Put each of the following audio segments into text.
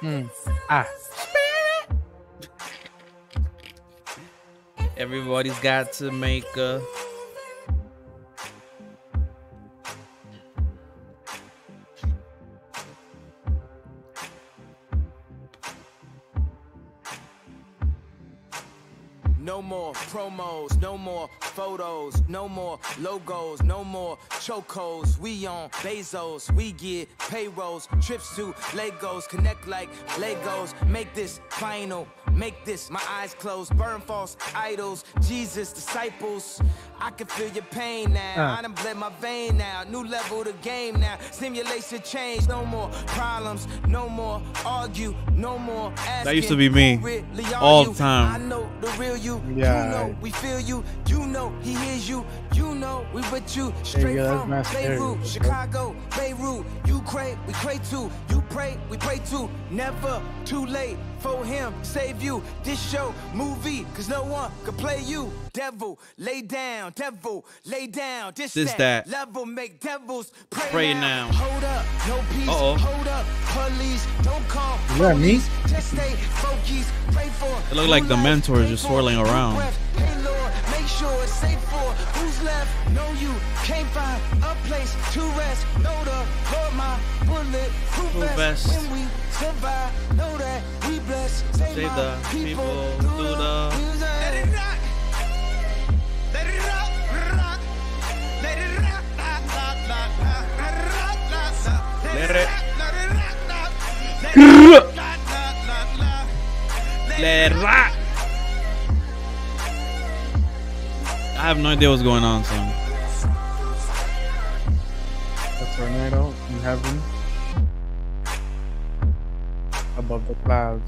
Mm. Ah. Everybody's got to make a. No more promos, no more photos, no more logos, no more chocos. We on Bezos, we get payrolls, trips to Legos, connect like Legos. Make this final, make this my eyes closed, burn false idols, Jesus disciples. I can feel your pain now. I done bled my vein now. New level the game now. Simulation change. No more problems. No more argue. No more asking. That used to be me all the time. I know the real you. Yeah. You know we feel you. You know he hears you. You know we with you. Straight from Beirut, Chicago, Beirut. You crave, we pray too. You pray, we pray too. Never too late for him. Save you. This show, movie, cause no one could play you. Devil, lay down. Devil, lay down. This that level make devils pray now. Hold up, no peace. Hold up, police. Don't call police. Just stay focused. Pray for. It looked like the mentors just swirling around. Hey Lord, make sure it's safe for who's left. Know you can't find a place to rest. Know the Lord, my bullet proof vest. When we survive, know that we bless. Save the people through the music. Let it rock. Let it rock, rock. Let it rock, rock, rock, rock. Let it rock, rock, rock. Let it rock, rock. Let it rock, rock, rock. Let it rock. I have no idea what's going on, son. A tornado in heaven above the clouds.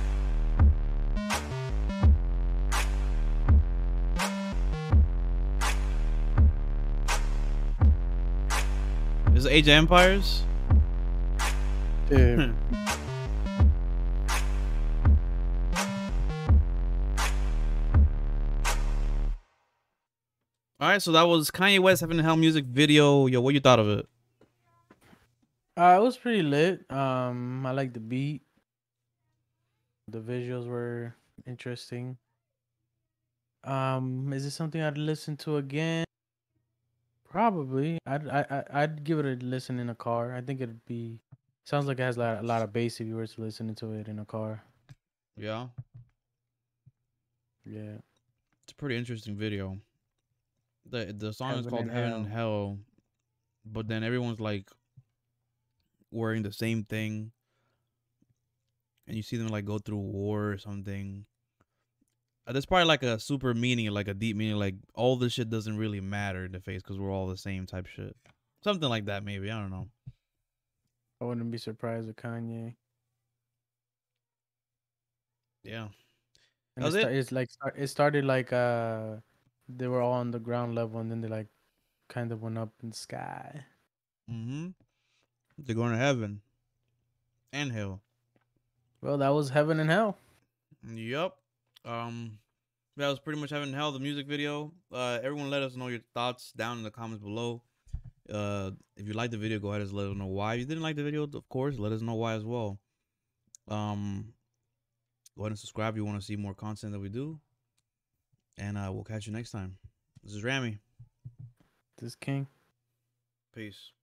Is it Age of Empires? Dude. All right, so that was Kanye West Heaven and Hell music video. Yo, what you thought of it? It was pretty lit. I like the beat. The visuals were interesting. Is it something I'd listen to again? Probably. I'd give it a listen in a car. I think it'd be. Sounds like it has a lot of bass if you were to listen to it in a car. Yeah. Yeah. It's a pretty interesting video. The song is called Heaven and Hell, but then everyone's like wearing the same thing, and you see them like go through war or something. There's probably like a super meaning, like a deep meaning, like all this shit doesn't really matter in the face because we're all the same type shit. Something like that, maybe. I don't know. I wouldn't be surprised with Kanye. Yeah. And it started like they were all on the ground level and then they like kind of went up in the sky. They're going to heaven and hell. Well, that was Heaven and Hell. Yep. That was pretty much Heaven and Hell, the music video. Everyone let us know your thoughts down in the comments below. If you liked the video, go ahead and let us know why. If you didn't like the video, of course, let us know why as well. Go ahead and subscribe if you want to see more content that we do. And we'll catch you next time. This is Rami. This is King. Peace.